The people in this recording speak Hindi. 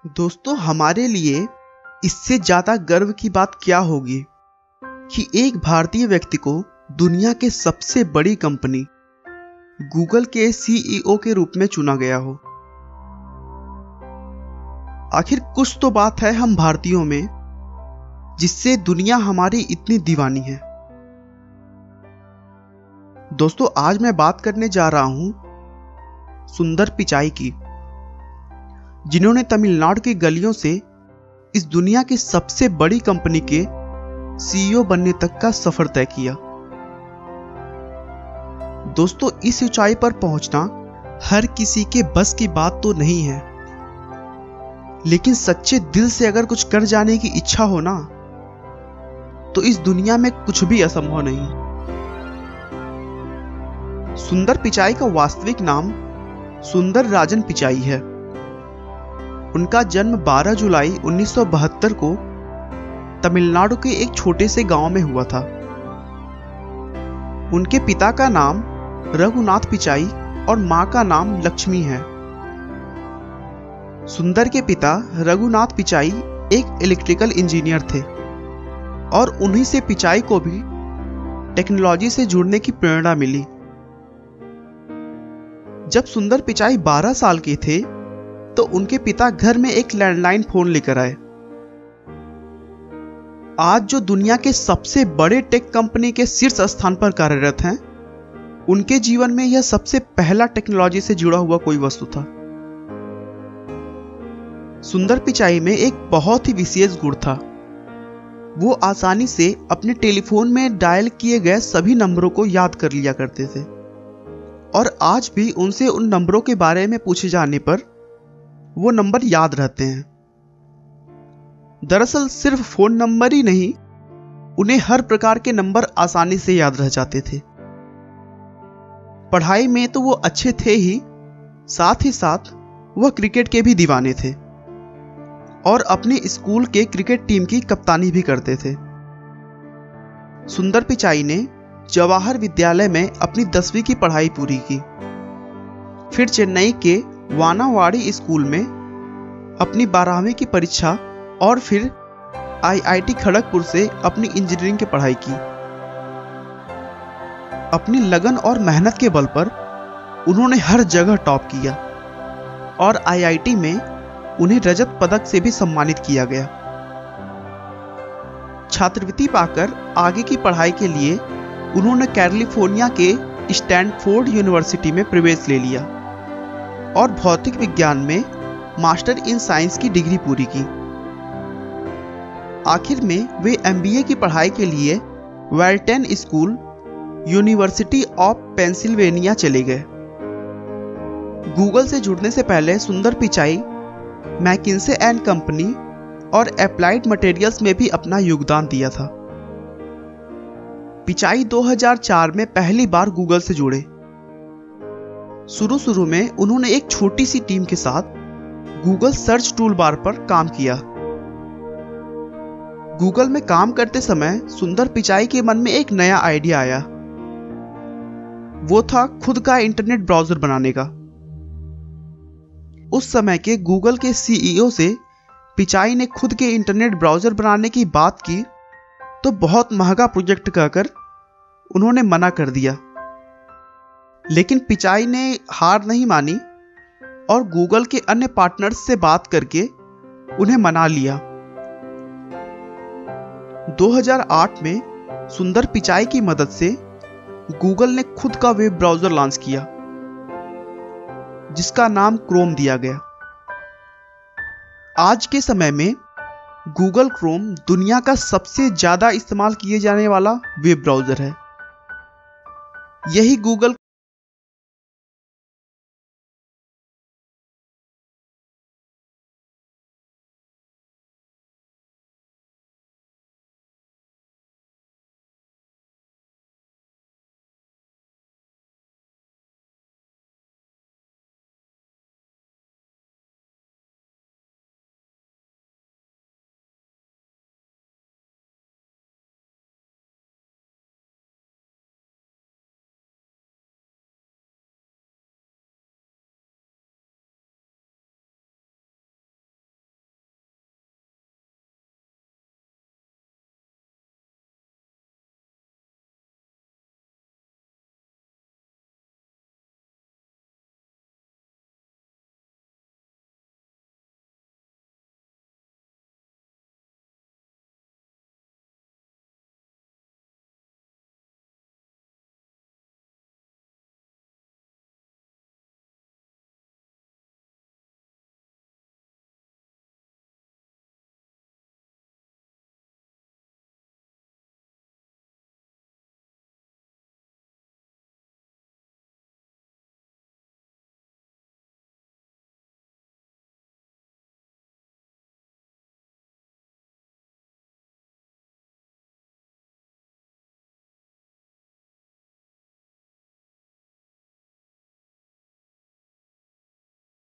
दोस्तों, हमारे लिए इससे ज्यादा गर्व की बात क्या होगी कि एक भारतीय व्यक्ति को दुनिया के सबसे बड़ी कंपनी गूगल के सीईओ के रूप में चुना गया हो। आखिर कुछ तो बात है हम भारतीयों में जिससे दुनिया हमारी इतनी दीवानी है। दोस्तों, आज मैं बात करने जा रहा हूं सुंदर पिचाई की, जिन्होंने तमिलनाडु की गलियों से इस दुनिया की सबसे बड़ी कंपनी के सीईओ बनने तक का सफर तय किया। दोस्तों, इस ऊंचाई पर पहुंचना हर किसी के बस की बात तो नहीं है, लेकिन सच्चे दिल से अगर कुछ कर जाने की इच्छा हो ना, तो इस दुनिया में कुछ भी असंभव नहीं। सुंदर पिचाई का वास्तविक नाम सुंदर राजन पिचाई है। उनका जन्म 12 जुलाई 1972 को तमिलनाडु के एक छोटे से गांव में हुआ था। उनके पिता का नाम रघुनाथ पिचाई और मां का नाम लक्ष्मी है। सुंदर के पिता रघुनाथ पिचाई एक इलेक्ट्रिकल इंजीनियर थे और उन्हीं से पिचाई को भी टेक्नोलॉजी से जुड़ने की प्रेरणा मिली। जब सुंदर पिचाई 12 साल के थे तो उनके पिता घर में एक लैंडलाइन फोन लेकर आए। आज जो दुनिया के सबसे बड़े टेक कंपनी के शीर्ष स्थान पर कार्यरत हैं, उनके जीवन में यह सबसे पहला टेक्नोलॉजी से जुड़ा हुआ कोई वस्तु था। सुंदर पिचाई में एक बहुत ही विशेष गुण था। वो आसानी से अपने टेलीफोन में डायल किए गए सभी नंबरों को याद कर लिया करते थे और आज भी उनसे उन नंबरों के बारे में पूछे जाने पर वो नंबर याद रहते हैं। दरअसल सिर्फ फोन नंबर ही नहीं, उन्हें हर प्रकार के नंबर आसानी से याद रह जाते थे। पढ़ाई में तो वो अच्छे थे ही साथ वह क्रिकेट के भी दीवाने थे और अपने स्कूल के क्रिकेट टीम की कप्तानी भी करते थे। सुंदर पिचाई ने जवाहर विद्यालय में अपनी 10वीं की पढ़ाई पूरी की, फिर चेन्नई के वानावाड़ी स्कूल में अपनी 12वीं की परीक्षा और फिर आईआईटी खड़गपुर से अपनी इंजीनियरिंग की पढ़ाई की। अपनी लगन और मेहनत के बल पर उन्होंने हर जगह टॉप किया और आईआईटी में उन्हें रजत पदक से भी सम्मानित किया गया। छात्रवृत्ति पाकर आगे की पढ़ाई के लिए उन्होंने कैलिफोर्निया के स्टैनफोर्ड यूनिवर्सिटी में प्रवेश ले लिया और भौतिक विज्ञान में मास्टर इन साइंस की डिग्री पूरी की। आखिर में वे एमबीए की पढ़ाई के लिए Wharton school, university of Pennsylvania चले गए। गूगल से जुड़ने से पहले Sundar Pichai McKinsey and company और अप्लाइड मटेरियल्स में भी अपना योगदान दिया था। पिचाई 2004 में पहली बार गूगल से जुड़े। शुरू में उन्होंने एक छोटी सी टीम के साथ गूगल सर्च टूल बार पर काम किया। गूगल में काम करते समय सुंदर पिचाई के मन में एक नया आइडिया आया। वो था खुद का इंटरनेट ब्राउजर बनाने का। उस समय के गूगल के सीईओ से पिचाई ने खुद के इंटरनेट ब्राउजर बनाने की बात की तो बहुत महंगा प्रोजेक्ट कहकर उन्होंने मना कर दिया, लेकिन पिचाई ने हार नहीं मानी और गूगल के अन्य पार्टनर्स से बात करके उन्हें मना लिया। 2008 में सुंदर पिचाई की मदद से गूगल ने खुद का वेब ब्राउजर लॉन्च किया, जिसका नाम क्रोम दिया गया। आज के समय में गूगल क्रोम दुनिया का सबसे ज्यादा इस्तेमाल किए जाने वाला वेब ब्राउजर है। यही गूगल